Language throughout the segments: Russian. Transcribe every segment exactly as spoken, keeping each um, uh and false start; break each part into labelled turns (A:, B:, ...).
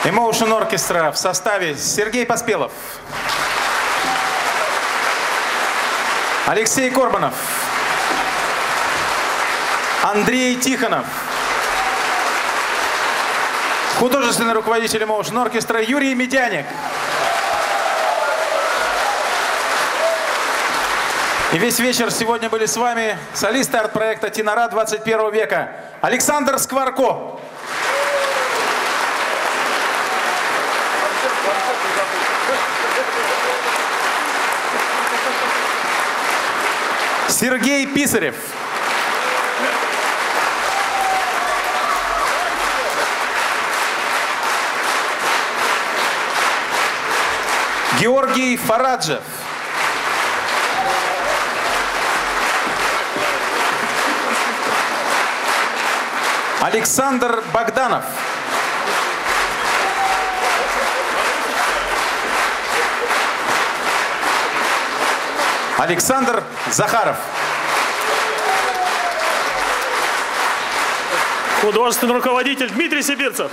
A: Emotion Orchestra в составе Сергей Поспелов, Алексей Корбанов, Андрей Тихонов, художественный руководитель Emotion Orchestra Юрий Медяник. И весь вечер сегодня были с вами солисты арт-проекта «Тенора двадцать первого века» Александр Скворко, Сергей Писарев, Георгий Фараджев, Александр Богданов, Александр Захаров,
B: художественный руководитель Дмитрий Сибирцев.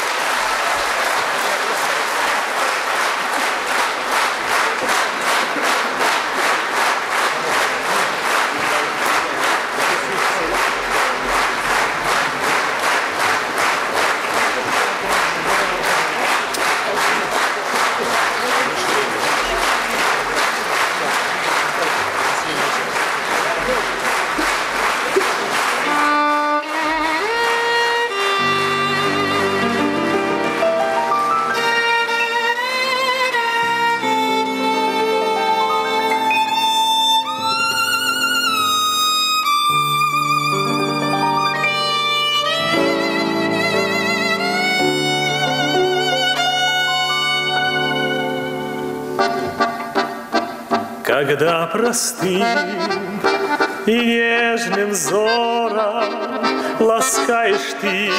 C: Когда простым и нежным взором ласкаешь ты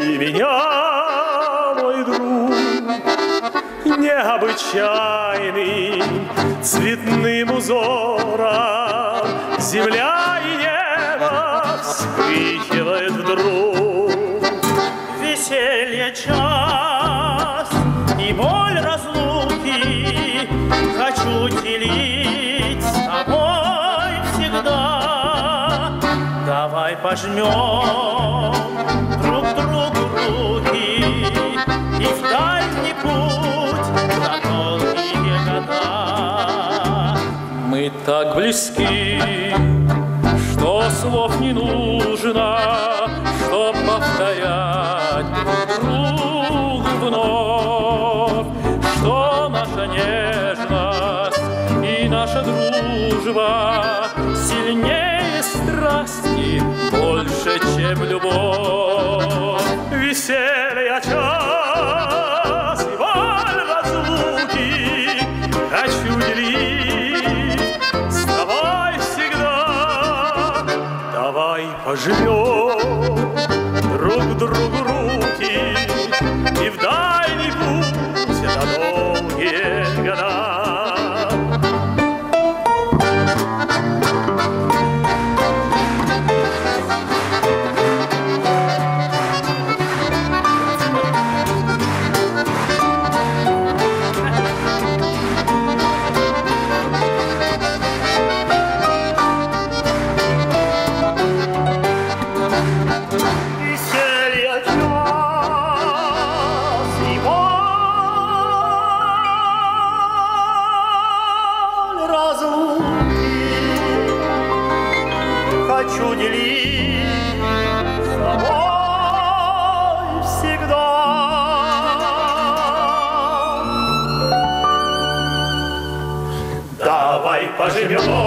C: меня, мой друг, необычайным цветным узором земля и небо вспыхивает вдруг.
D: Веселье час и боль разлуки хочу делить с тобой всегда. Давай пожмем друг другу руки и в дальний путь на долгие года.
C: Мы так близки, что слов не нужно, чтоб повторять друг вновь, что наша нежность и наша дружба сильнее страсти, больше, чем любовь. Веселье час и боль разлуки хочу делить с тобой всегда. Давай пожмем друг другу руки и в дальний путь на долгие года.
D: Хочу делить с тобой всегда.
C: Давай поживем